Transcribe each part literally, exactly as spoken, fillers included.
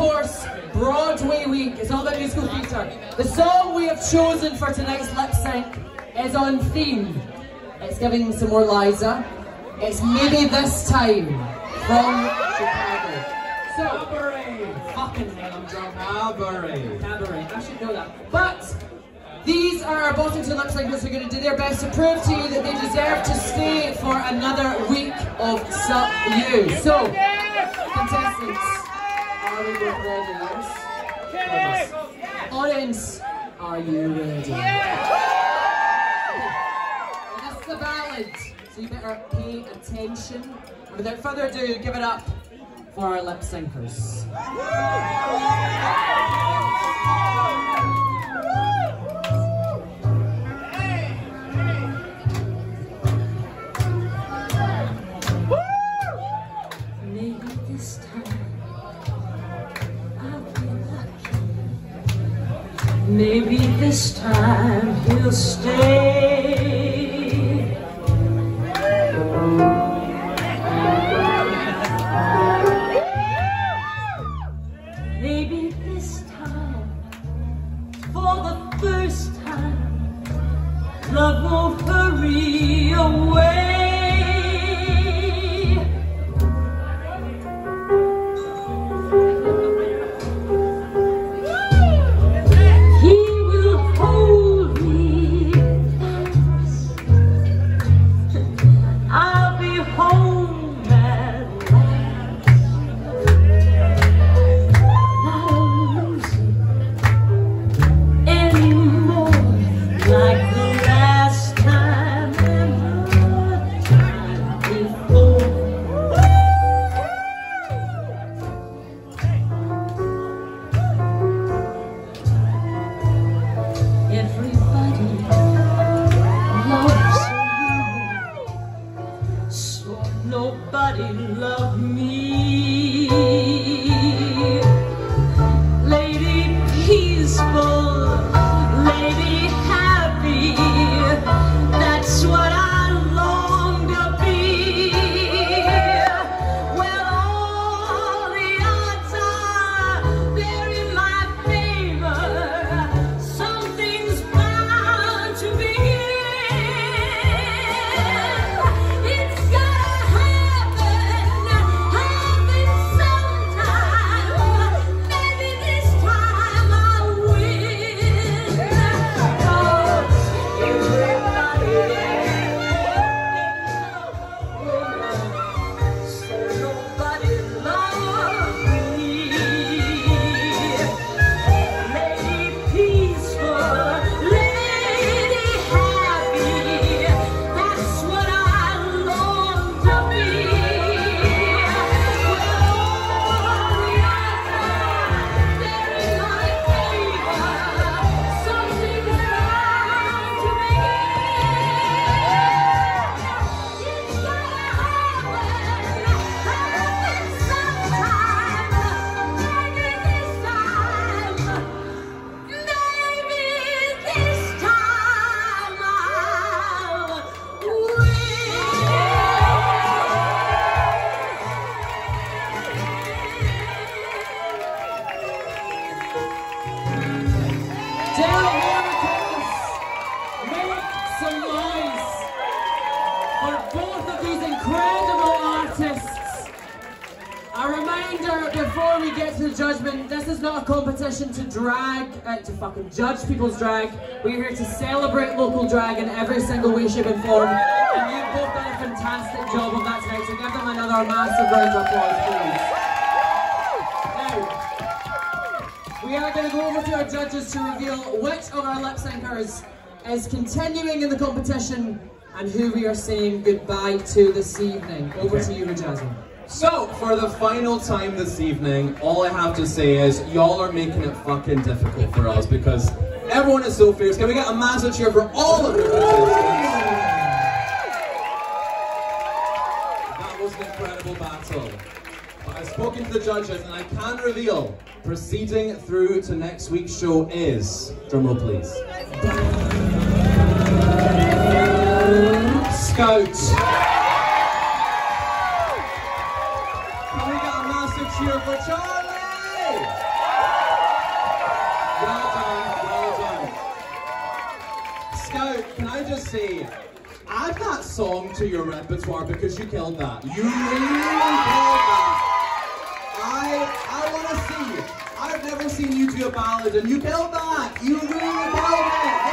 course, Broadway Week. It's all about musical theatre. The song we have chosen for tonight's lip sync is on theme. It's giving some more Liza. It's Maybe This Time from Chicago. So, Cabaret. Fucking hell, I'm drunk. Cabaret. Cabaret. I should know that. But these are our bottom two lip syncers who are going to do their best to prove to you that they deserve to stay for another week of Suck You. So, contestants, are we both ready? Yes? Audience, are you ready? Yeah. Well, this is a ballad, so you better pay attention. And without further ado, give it up for our lip syncers. Maybe this time he'll stay. Maybe this time, for the first time, love won't hurry away. Nobody loved me. Lady peaceful, lady happy, that's what I long to be. Well, all the odds are they're in my favor. Something's bound to begin. It's Delmonicas, make some noise for both of these incredible artists. A reminder before we get to the judgment, this is not a competition to drag, uh, to fucking judge people's drag. We're here to celebrate local drag in every single way, shape and form. And you've both done a fantastic job of that tonight, so give them another massive round of applause, please. Now, we are going to go over to our judges to reveal which of our lip syncers is continuing in the competition and who we are saying goodbye to this evening. Over to you, Rajazi. So, for the final time this evening, all I have to say is y'all are making it fucking difficult for us because everyone is so fierce. Can we get a massive cheer for all of your contestants? That was an incredible battle. But I've spoken to the judges and I can reveal proceeding through to next week's show is, drumroll please, Scout. Can we get a massive cheer for Charli? say, add that song to your repertoire because you killed that. You really killed that. I, I want to see. I've never seen you do a ballad and you killed that. You really killed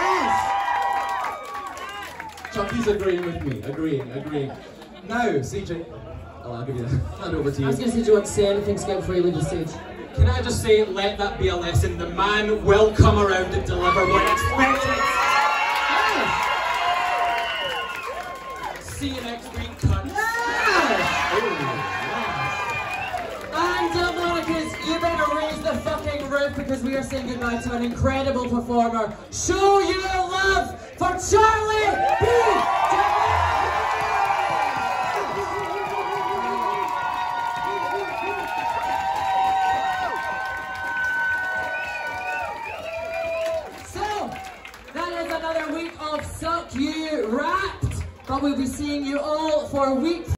it. Yes. Chucky's agreeing with me. Agreeing, agreeing. Now, C J, oh, I'll give you that. Hand over to you. I was going to say, do you want to say anything, Skip, before you leave the stage? Can I just say, let that be a lesson. The man will come around and deliver when expected. Yes. See you next week, cunts. Yes. And Delmonicas, you better raise the fucking roof because we are saying goodbye to an incredible performer. Show your love for Charli B. Another week of Suck You Wrapped, but we'll be seeing you all for week